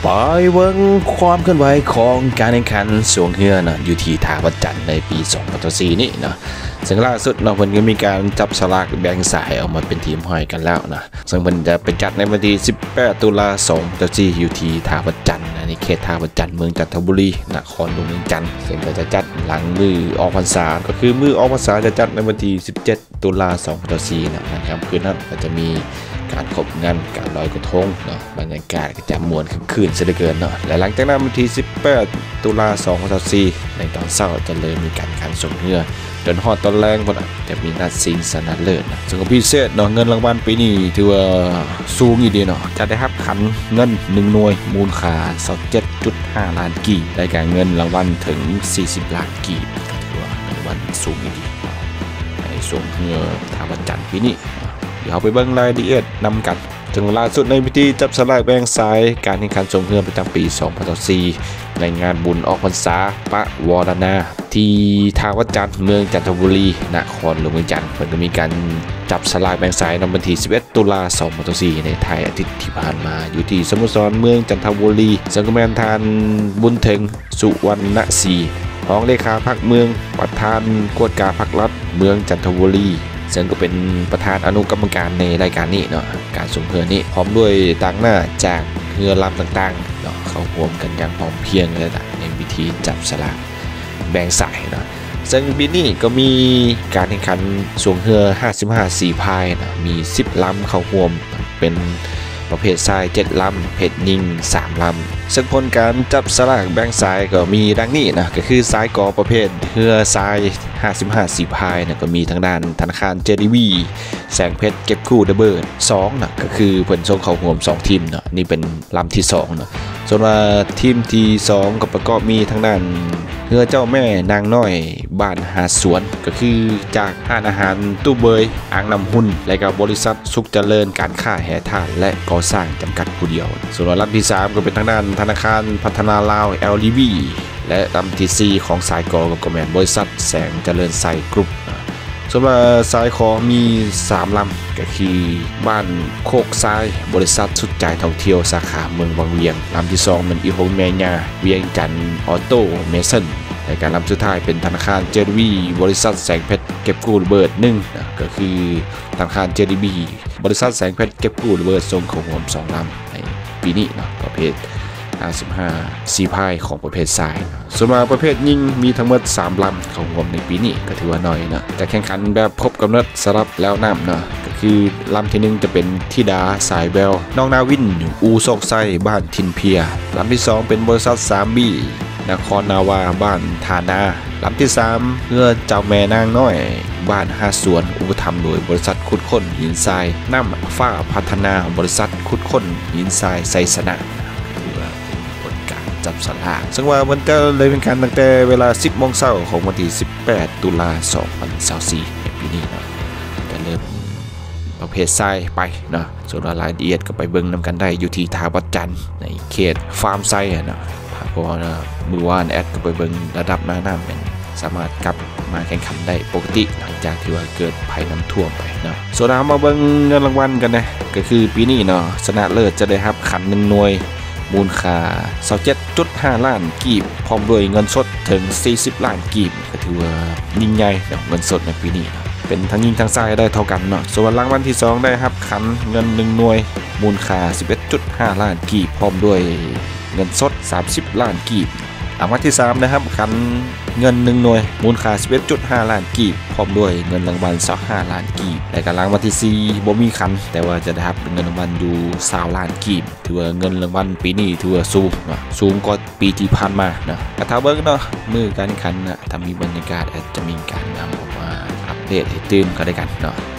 ไปเบิ่งความเคลื่อนไหวของการแข่งขันสวงเฮือนะอยู่ที่ท่าวัดจันทร์ในปี2024นี่นะซึ่งล่าสุดเนาะเพิ่นก็มีการจับสลากแบ่งสายออกมาเป็นทีมห้อยกันแล้วนะซึ่งเพิ่นจะไปจัดในวันที่18ตุลา2024อยู่ที่ท่าวัดจันทร์ในเขตท่าวัดจันทร์เมืองจันทบุรีนครหลวงเมืองจันทร์ซึ่งก็จะจัดหลังมือออกพรรษาก็คือมือออกพรรษาจะจัดในวันที่17ตุลา2024นะครับคืนนั้นก็จะมีการขบงานการลอยกระทงเนาะบรรยากาศก็จะมวนคึกคืนเสียเหลือเกินเนาะและหลังจากนั้นวันที่18ตุลา2024ในตอนเช้าจะเลยมีการแข่งขันสวงเฮือจนฮอดตอนแรงพุ่นจะมีนัดชิงชนะเลิศนะซึ่งพิเศษเนาะเงินรางวัลปีนี้ถือว่าสูงอยู่ดีเนาะจะได้รับขันเงิน1หน่วยมูลค่า 27.5 ล้านกีบได้แก่เงินรางวัลถึง40ล้านกีบถือว่าเป็นรางวัลสูงอยู่ดีในสวงเฮือท่าวัดจันทร์ปีนี้เดี๋ยวไปเบิ่งรายละเอียดนำกันถึงล่าสุดในพิธีจับสลากแบ่งสายการแข่งขันสวงเฮือประจำปี2024ในงานบุญออกพรรษาปะวรณาที่ท่าวัดจันทร์เมืองจันทบุรีนครหลวงเมืองจันทร์เพิ่นก็มีการจับสลากแบ่งสายในวันที่11ตุลา2024ในไทยอาทิตย์ที่ผ่านมาอยู่ที่สโมสรเมืองจันทบุรีสังกัดแมนทานบุญเพ็งสุวรรณศรีรองเลขาพรรคเมืองประธานกวดการพรรครัฐเมืองจันทบุรีซึ่งก็เป็นประธานอนุกรรมการในรายการนี้เนาะการสวงเฮือนี้พร้อมด้วยต่างหน้าจากเรือลำต่างๆเนาะเข้าร่วมกันอย่างพร้อมเพรียงเลยนะในพิธีจับสลากแบ่งสายเนาะซึ่งปีนี้ก็มีการแข่งขันสวงเฮือ55สีพายนะมี10ลำเข้าร่วมเป็นประเภททราย7ลำเพชรยิง3ลำซึ่งผลการจับสลากแบ่งสายก็มีดังนี้นะก็คือสายกอประเภทเรือทราย55สีพายนะก็มีทางด้านธนาคาร JDB แสงเพชรเก็บคู่เดอะเบิร์ด2นะก็คือเพิ่นส่งเข้าร่วม2ทีมเนาะนี่เป็นลำที่2เนาะส่วนว่าทีมที่2ก็ประกอบมีทางด้านเรือเจ้าแม่นางน้อยบ้านหาสวนก็คือจากห้านอาหารตู้เบยอ่างน้ำหุ่นและกับบริษัทสุขเจริญการค้าแห่ท่านและก่อสร้างจำกัดผู้เดียวส่วนลำที่3ก็เป็นทางด้านธนาคารพัฒนาลาว LDB และลำที่4ของสายกอก็แม่นบริษัทแสงเจริญไซกรุ๊ปส่วนว่าสายคอมี3ลำก็คือบ้านโคกทรายบริษัทสุดใจท่องเที่ยวสาขาเมืองวังเวียงลำที่2เป็นอีโฮแมญาเวียงจันทร์ออโต้เมสันในการลำสุดท้ายเป็นธนาคาร JDB บริษัทแสงเพชรเก็บกู้ระเบิด1ก็คือธนาคาร JDB บริษัทแสงเพชรเก็บกู้ระเบิดส่งเข้าร่วม2ลำในปีนี้เนาะประเภท55สีพายของประเภททรายส่วนมาประเภทยิงมีทั้งหมด3ลำเข้าร่วมในปีนี้ก็ถือว่าน้อยนะแต่แข่งขันแบบครบกำหนดสลับแล้วน้ำเนาะก็คือลำที่1จะเป็นธิดาสายแววน้องนาวินอูโซกไส้บ้านทินเพียลำที่2เป็นบริษัท3บีนครนาวาบ้านธานาลำที่3เรือเจ้าแม่นางน้อยบ้าน5สวนอุปถัมภ์โดยบริษัทขุดค้นหินทรายน้ำฟ้าพัฒนาบริษัทขุดค้นหินทรายไซสนะจับสลากซึ่งว่ามันจะเลยเป็นการตั้งแต่เวลา 10 โมงเช้าของวันที่18ตุลา2024ในปีนี้เนาะจะเริ่มประเภททรายไปเนาะส่วนรายละเอียดก็ไปเบิ่งนำกันได้อยู่ที่ท่าวัดจันทร์ในเขตฟาร์มไซเนาะเพราะว่ามือวานแอดก็ไปเบิ่งระดับน้ำเป็นสามารถกลับมาแข่งขันได้ปกติหลังจากที่ว่าเกิดภัยน้ำท่วมไปเนาะส่วนเรามาเบิ่งเงินรางวัลกันนะก็คือปีนี้เนาะชนะเลิศจะได้รับขัน1หน่วยมูลค่า 27.5 ล้านกีบพร้อมด้วยเงินสดถึง40ล้านกีบก็ถือว่ายิ่งใหญ่เงินสดในปีนี้เป็นทั้งยิงทั้งทรายได้เท่ากันเนาะส่วนรางวัลที่2ได้ครับขันเงิน1หน่วยมูลค่า 11.5 ล้านกีบพร้อมด้วยเงินสด30ล้านกีบรางวัลที่3นะครับขันเงิน1หน่วยมูลค่า 11.5 ล้านกีบพร้อมด้วยเงินรางวัล25ล้านกีบและการรางวัลที่4บ่มีขันแต่ว่าจะได้รับเงินรางวัลอยู่20ล้านกีบถือว่าเงินรางวัลปีนี้ถือว่าสูงเนาะสูงกว่าปีที่ผ่านมาเนาะกระทาเบิ้งเนาะมือการแข่งขันนะถ้ามีบรรยากาศอาจจะมีการนำออกมาอัปเดตให้ตื่นกันได้กันเนาะ